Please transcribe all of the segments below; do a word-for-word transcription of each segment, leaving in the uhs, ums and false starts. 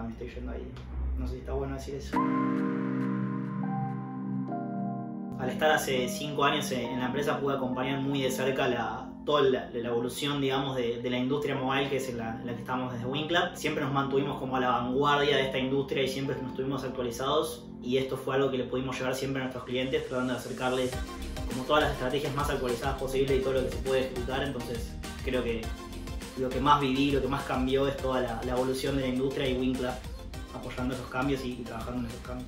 me estoy yendo ahí. No sé si está bueno decir eso. Al estar hace cinco años en la empresa pude acompañar muy de cerca la, toda la, la evolución, digamos, de, de la industria mobile, que es en la, en la que estamos desde WinClap. Siempre nos mantuvimos como a la vanguardia de esta industria y siempre nos tuvimos actualizados, y esto fue algo que le pudimos llevar siempre a nuestros clientes, tratando de acercarles como todas las estrategias más actualizadas posibles y todo lo que se puede ejecutar. Entonces creo que lo que más viví, lo que más cambió es toda la, la evolución de la industria y WinClap apoyando esos cambios y, y trabajando en esos cambios.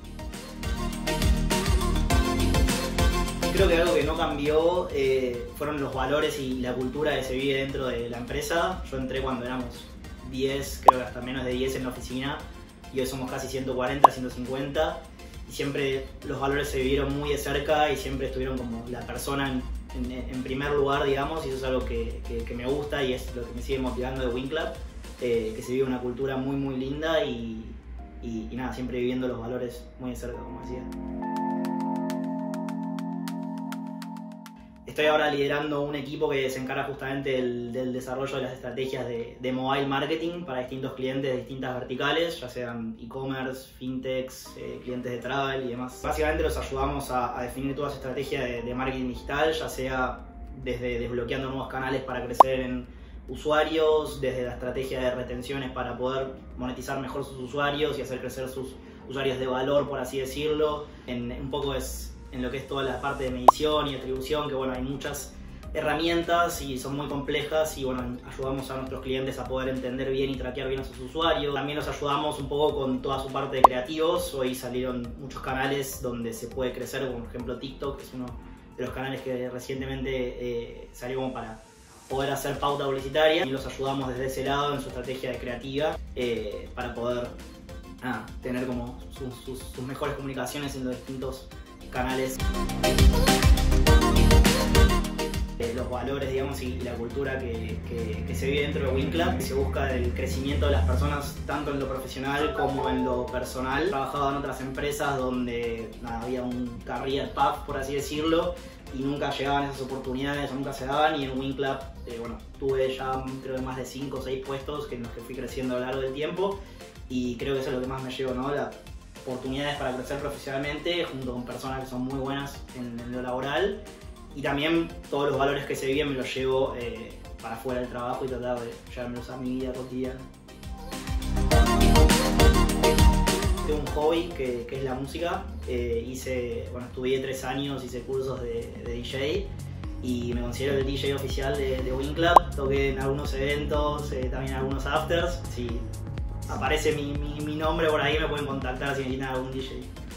Creo que algo que no cambió eh, fueron los valores y la cultura que se vive dentro de la empresa. Yo entré cuando éramos diez, creo que hasta menos de diez en la oficina, y hoy somos casi ciento cuarenta, ciento cincuenta, y siempre los valores se vivieron muy de cerca y siempre estuvieron como la persona en, en, en primer lugar, digamos, y eso es algo que, que, que me gusta y es lo que me sigue motivando de WinClap, eh, que se vive una cultura muy muy linda y, y, y nada, siempre viviendo los valores muy de cerca, como decía. Estoy ahora liderando un equipo que se encarga justamente del, del desarrollo de las estrategias de, de mobile marketing para distintos clientes de distintas verticales, ya sean e-commerce, fintechs, eh, clientes de travel y demás. Básicamente los ayudamos a, a definir toda esa estrategia de, de marketing digital, ya sea desde desbloqueando nuevos canales para crecer en usuarios, desde la estrategia de retenciones para poder monetizar mejor sus usuarios y hacer crecer sus usuarios de valor, por así decirlo. En, un poco es en lo que es toda la parte de medición y atribución, que bueno, hay muchas herramientas y son muy complejas, y bueno, ayudamos a nuestros clientes a poder entender bien y traquear bien a sus usuarios. También los ayudamos un poco con toda su parte de creativos. Hoy salieron muchos canales donde se puede crecer, como por ejemplo TikTok, que es uno de los canales que recientemente eh, salió como para poder hacer pauta publicitaria, y los ayudamos desde ese lado en su estrategia de creativa eh, para poder ah, tener como sus, sus, sus mejores comunicaciones en los distintos canales. Eh, los valores, digamos, y la cultura que, que, que se vive dentro de WinClap, se busca el crecimiento de las personas tanto en lo profesional como en lo personal. He trabajado en otras empresas donde nada, había un career path, por así decirlo, y nunca llegaban esas oportunidades, nunca se daban, y en WinClap eh, bueno, tuve ya creo que más de cinco o seis puestos que en los que fui creciendo a lo largo del tiempo, y creo que eso es lo que más me llevo, ¿no? La, oportunidades para crecer profesionalmente junto con personas que son muy buenas en, en lo laboral, y también todos los valores que se viven me los llevo eh, para fuera del trabajo y tratar de llevármelos a mi vida cotidiana. Tengo un hobby que, que es la música. Eh, hice, bueno, estudié tres años, hice cursos de, de D J y me considero el D J oficial de, de WinClap. Toqué en algunos eventos, eh, también en algunos afters. Sí, aparece mi, mi, mi nombre por ahí, me pueden contactar si necesitan algún D J.